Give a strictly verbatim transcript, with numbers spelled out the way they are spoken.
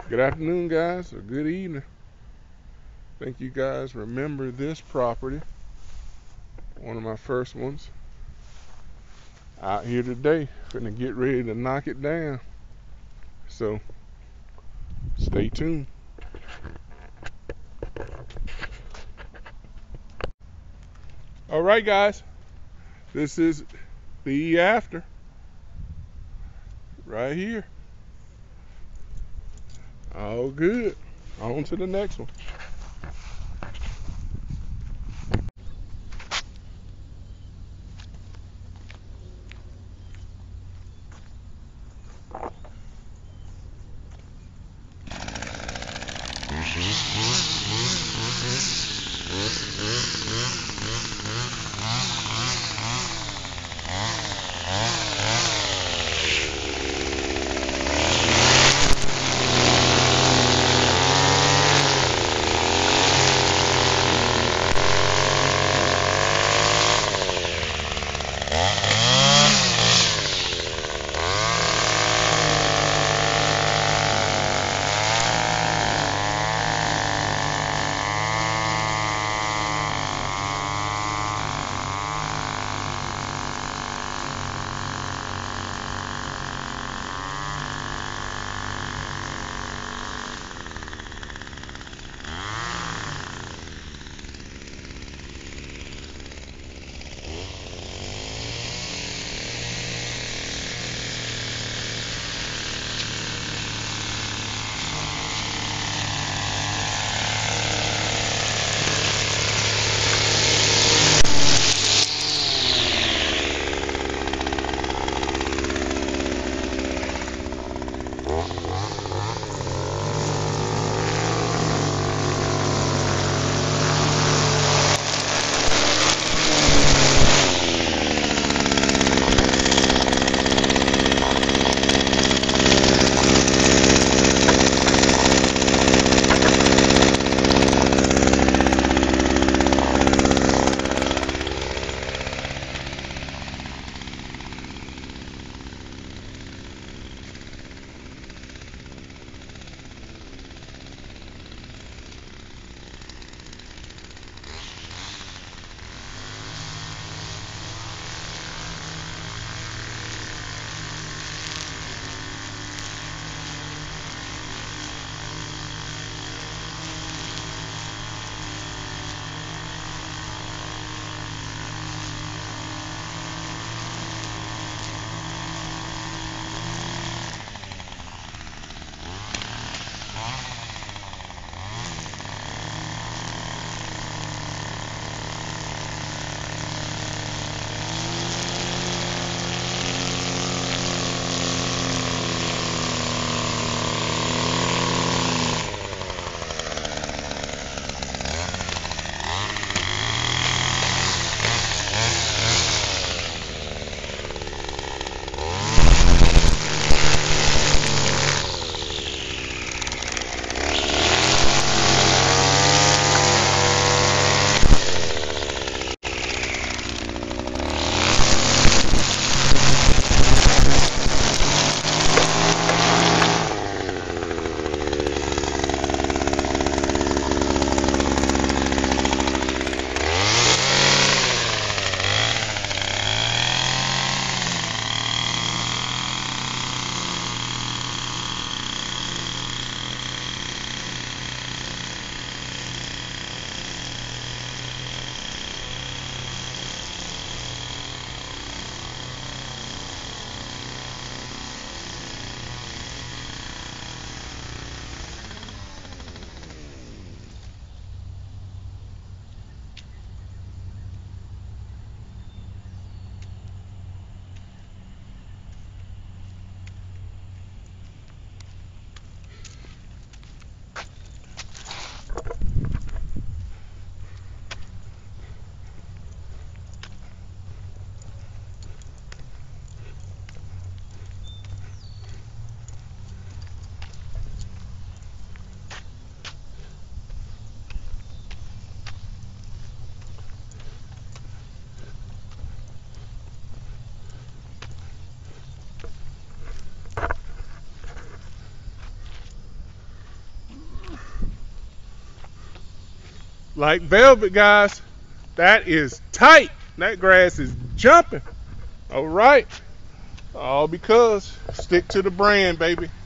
Good afternoon, guys, or good evening. Think you guys remember this property. One of my first ones. Out here today, finna get ready to knock it down. So, stay tuned. All right, guys. This is the after. Right here. All good. On to the next one. Like velvet, guys. That is tight. That grass is jumping. All right. All because stick to the brand, baby.